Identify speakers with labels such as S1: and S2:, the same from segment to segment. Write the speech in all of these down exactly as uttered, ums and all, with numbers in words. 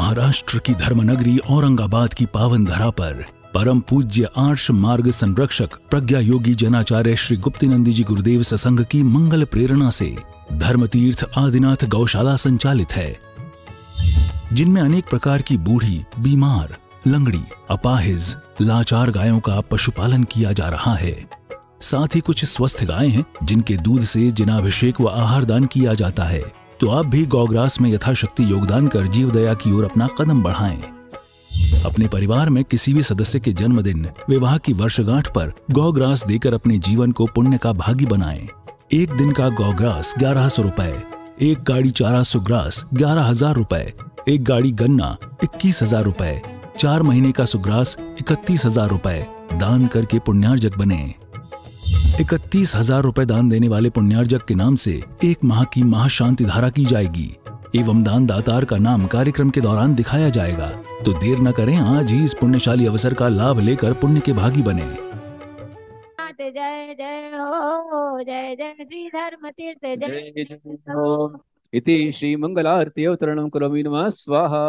S1: महाराष्ट्र की धर्मनगरी औरंगाबाद की पावन धरा पर परम पूज्य आर्ष मार्ग संरक्षक प्रज्ञा योगी जनाचार्य श्री गुप्तिनंदी जी गुरुदेव ससंग की मंगल प्रेरणा से धर्मतीर्थ आदिनाथ गौशाला संचालित है, जिनमें अनेक प्रकार की बूढ़ी, बीमार, लंगड़ी, अपाहिज, लाचार गायों का पशुपालन किया जा रहा है। साथ ही कुछ स्वस्थ गायें हैं जिनके दूध से जिनाभिषेक व आहार दान किया जाता है। तो आप भी गौग्रास में यथाशक्ति योगदान कर जीव दया की ओर अपना कदम बढ़ाएं। अपने परिवार में किसी भी सदस्य के जन्मदिन, विवाह की वर्षगांठ पर गौग्रास देकर अपने जीवन को पुण्य का भागी बनाएं। एक दिन का गौग्रास ग्यारह सौ रुपए, एक गाड़ी चारा सुग्रास ग्यारह हजार रुपए, एक गाड़ी गन्ना इक्कीस हजार रुपए, चार महीने का सुग्रास इकतीस हजार रुपए दान करके पुण्यार्जक बने। इकतीस हजार रुपए दान देने वाले पुण्यार्जक के नाम से एक माह की महाशांति धारा की जाएगी एवं दान दातार का नाम कार्यक्रम के दौरान दिखाया जाएगा। तो देर न करें, आज ही इस पुण्यशाली अवसर का लाभ लेकर पुण्य के भागी बने।
S2: जय जय हो, जय जय श्री धर्म तीर्थ जय
S3: जय हो। इति श्री मंगलारती अवतरणं करोमि नमः स्वाहा।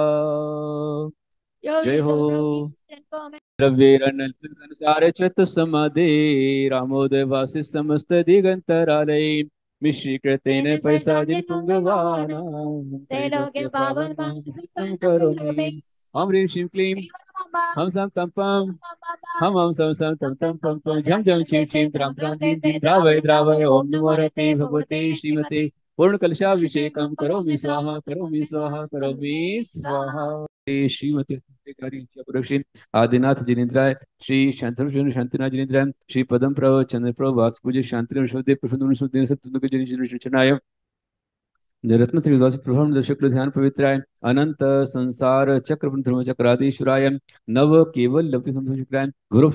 S3: जय हो। द्रव्येरनुसारे चतुस्समादे रामोदय वासी समस्त दिगंतरालय मिश्रीकृतेन पैसादिन पुंगवानां त्रैलोक्य पावन करोमि। हम ह्रीं श्रीं क्लीं हम सम तम पम हम हम सम सम तम तम पम पम झम झम छीं छीं त्राम त्राम ह्रीं ह्रीं द्रावय द्रावय ओम नमो रते भगवते श्रीमते पूर्ण कलशाभिषेकम करोमि स्वाहा करोमि स्वाहा करोमि स्वाहा। श्रीमती आदिनाथ जिनेन्द्राय श्री शांति शांतिनाथ जिनेन्द्राय श्री पदम प्रभ चंद्र प्रभ वास पूज्य शांति विश्वदेव प्रसन्न सत्य रत्न त्रिदास प्रभम दर्शक ध्यान पवित्राय अनंत संसार चक्र धर्म चक्राधीश्वराय नव केवल लवती संतोषिकाय गुरु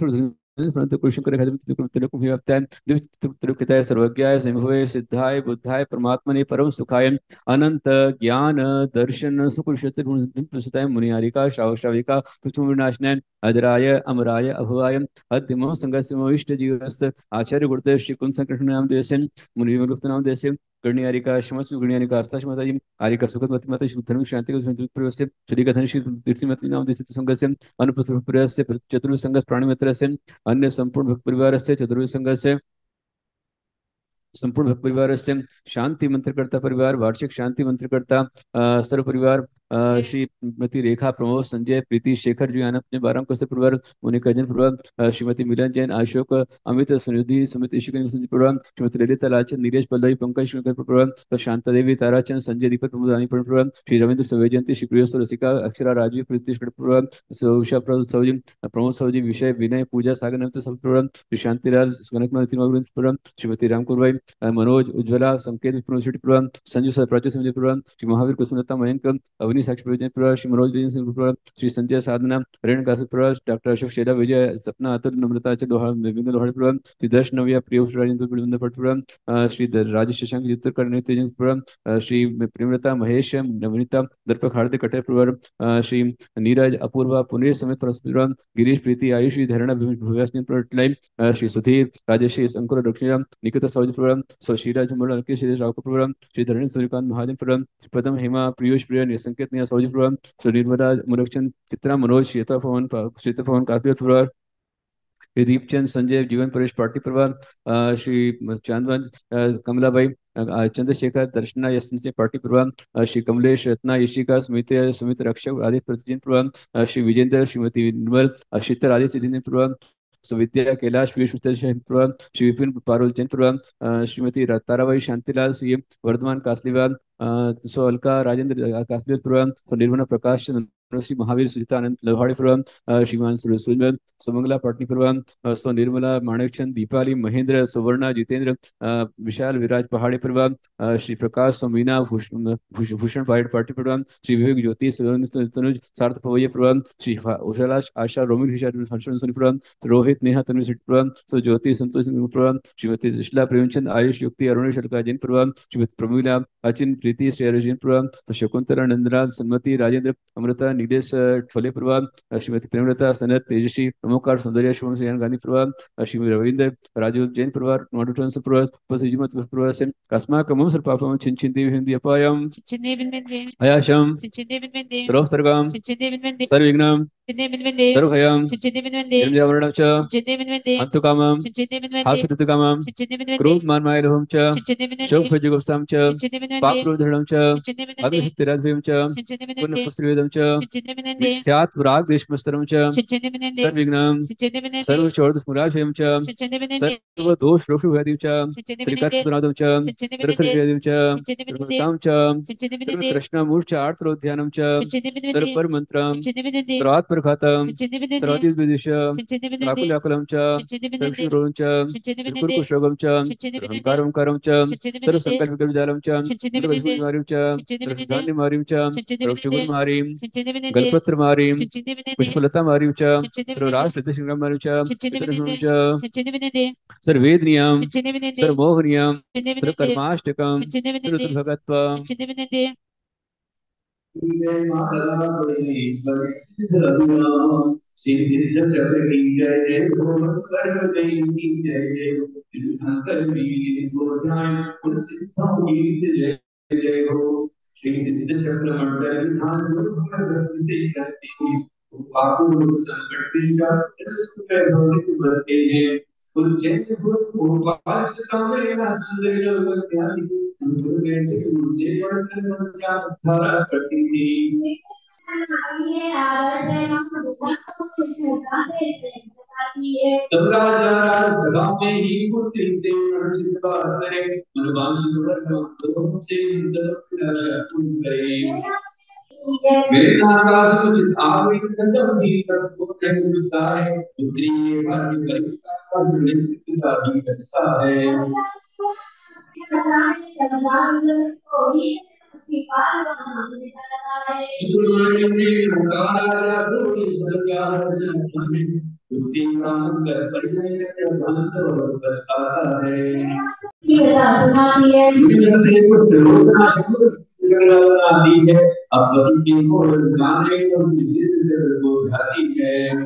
S3: कृष्ण सर्वज्ञाय संभवे सिद्धाय बुद्धाय परमात्मने परम सुखाय अनंत ज्ञान दर्शन सुकृषताय मुनियारिका श्राविका पृथ्वी विनाशनाय अदराय अमराय अभवाय अद्यम संगस्म इष्ट जीवस्त आचार्य गुरुदेव श्री कुंभ संकृष्ण नाम देश मुनि गुप्त नाम देश गणियारिका शमस गणियारिका अस्ताश माताजी आरिका सुखद मति माता श्री धर्म शांति को प्रवेश श्री कथन श्री तीर्थि मति नाम देश संगस्य अनुपस्थ प्रवेश चतुर्थ संगस प्राणी मित्र से अन्य संपूर्ण भक्त परिवार से चतुर्थ संघ से संपूर्ण भक्त परिवार से शांति मंत्रकर्ता परिवार वार्षिक शांति मंत्रकर्ता सर्व परिवार श्री मती रेखा प्रमोद संजय प्रीति शेखर जी अपने बारह कस्तर परिवार मोनिका जैन परिवार श्रीमती मिलन जैन अशोक अमित सुनिधि सुमित ईश्वर परिवार श्रीमती ललिता लाचन नीरज पल्लवी पंकज शिवकर परिवार शांता देवी ताराचंद संजय दीपक प्रमोदानी परिवार श्री रविंद्र सवैजयंती श्री प्रिय रसिका अक्षरा राजवी प्रीति परिवार उषा सौजी प्रमोद सौजी विषय विनय पूजा सागर नमित सब परिवार श्री शांतिलाल परिवार श्रीमती रामकुरबाई मनोज उज्ज्वला संकेत परिवार संजय प्राच्य संजय परिवार श्री महावीर कुसुमलता मयंक अवनी साक्षी विजय परिवार श्री मनोज विजय सिंह परिवार श्री संजय साधना रेण कासिक परिवार डॉक्टर अशोक शेला विजय सपना अतुल नम्रता विभिन्न लोहाड़ी परिवार श्री दर्श नव्या प्रिय राजेंद्र परिवार श्री राजेश शशांक युद्ध करने तेज परिवार श्री प्रेमलता महेश नवनीता दर्पक हार्दिक कटेर परिवार श्री नीरज अपूर्वा पुनीर समेत परिवार गिरीश प्रीति आयुष धरणा भूमिका श्री सुधीर राजेश अंकुर दक्षिणाम निकिता सौज परिवार सो श्रीराज मुरल श्री राव परिवार श्री धरण सूर्यकांत महाजन परिवार पदम हेमा प्रियोश प्रिय संकेत निया सौजी परिवार श्री निर्मला मुरक्षन चित्रा मनोज श्वेता पवन श्वेता पवन कासबिया परिवार दीपचंद संजय जीवन परेश पार्टी परिवार श्री चांदवन कमलाबाई चंद्रशेखर दर्शना यश पार्टी परिवार श्री कमलेश रत्ना यशिका सुमित सुमित रक्षक आदित्य प्रतिजन परिवार श्री विजेंद्र श्रीमती निर्मल शीतल आदित्य जितेंद्र परिवार सुविद्या कैलाश पीयूष परिवार श्री विपिन पारुल जैन परिवार श्रीमती ताराबाई शांतिलाल सी वर्धमान कासलीवाल सो अलका राजेंद्र कासलीवाल परिवार निर्मला प्रकाश श्री महावीर सुजिता आनंद लवाड़ी परिवार श्रीमान सुरसुल सुमंगला पाटनी परिवार सो निर्मला माणकचंद दीपाली महेंद्र सुवर्णा जितेंद्र विशाल विराज पहाड़ी परिवार श्री प्रकाश समीना भूषण पाइड पार्टी परिवार श्री विवेक ज्योति तनुज सार्थ पवैया परिवार श्री उषालाश आशा रोमिल परिवार रोहित नेहा तनु परिवार सो ज्योति संतोष परिवार श्रीमती सुशीला प्रेमचंद आयुष युक्ति अरुणेश अलका जैन परिवार श्रीमती प्रमीला अचिन प्रीति श्री जैन परिवार शकुंतला नंदलाल सन्मति राजेंद्र अमृता नीलेश ठोले प्रभाव, श्रीमती प्रेमलता सनत तेजश्री प्रमुखार सौंदर्य श्रवण सुयान गांधी प्रभाव, श्रीमती रविंद्र राजू जैन प्रभाव माडुटन प्रभाव पसिजिमत प्रभाव से अस्मा कमम सर्पाफम छिनछिन देवी हिंदी अपायम अयाशम सर्व सर्गम सर्वविघ्नम सर्वभयम निर्मलवर्णम च अंतुकामम हास्यऋतुकामम क्रोध मानमायलोहम च शोभजुगुप्साम च पापरोधरणम च अग्निहितराध्वयम च पुनఃपुस्त्रिवेदम च मिथ्यात् प्राग्देशमस्तरम च सर्वविघ्नम सर्वचोदस्मुराशयम च सर्वदोषरोषभयदिम च त्रिकर्षपुनादम च सरसर्ववेदिम च सर्वताम च सर्वतृष्णामूर्छ आर्तरोध्यानम च सर्वपरमंत्रम सर्वात्मरघातम सर्वातिविदिशम सर्वाकुल्याकुलम च सर्वक्षुरोम च निर्कुरुकुशोगम च सर्वहंकारम करम च सर्वसंकल्पविकल्पजालम च सर्ववशुमारिम च सर्वधान्यमारिम च सर्वशुभमारिम गलपत्रमारिम पुष्पलतामारिम च सर्वराष्ट्रदशंगमारिम च सर्वधर्मम च सर्ववेदनियम सर्वमोहनियम सर्वकर्माष्टकम सर्वदुर्भगत्व श्री सिद्ध चक्र की जय जय हो सर्व की जय जय हो तीर्थंकर वीर गोसाई उन सिद्धों की जय जय हो श्री सिद्ध चक्र मंडल ध्यान जो भक्त से करते हैं पापों संकट के जाते सुख भोग बढ़ते हैं उज्जैन भोपाल से कामेरा सुंदर लोकप्यारी उनके से बढ़कर बच्चा धारा करती थी तब राजा राज सभा में ही पुत्री से अर्चित बात करे मनवांछित वरदान से सब आशा पूर्ण करे मेरे आकाश उचित आवे कदम भी प्रभु के पूछता है पुत्री ये भाग्य परीक्षा का नित्य भी बचता है सुब्रमण्यम ने नकारा कोई सरकार जनता में पुत्री का मंगल परिणय कर भक्त और बचता है दुनिया से कुछ रोजना शक्ति जगला दी है अब की मोर गाने को जिद से को ढाती है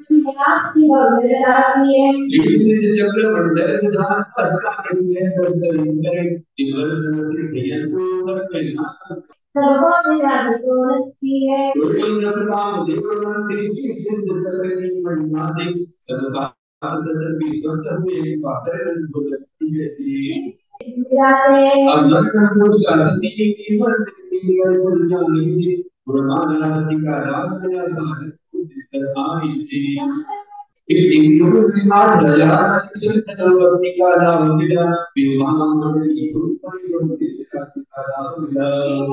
S3: श्री चक्र मंडल धाम पर कार्य है दर्शन करे दिवस से ध्यान को रखना सर्वों राज को रखती है कोई नरकाम देवरान श्री सिद्ध चक्र की महिमा से संसार सदर भी स्वस्थ हुए पाकर भोगती जैसी अब दर्शन को शांति की वर्त की और जाने से पुराना राशि का राम का साथ आई थी एक आठ हजार संतवती का नाम मिला विवाह मंडली ऊपर का नाम मिला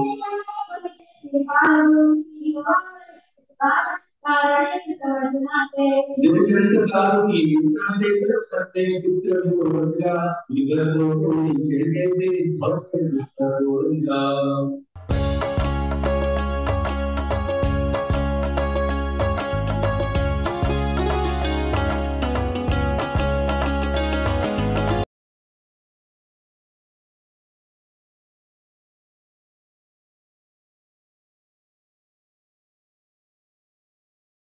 S3: दिव्य सालों की युक्ता से करते पुत्र को मिला विगत को कैसे भक्त को मिला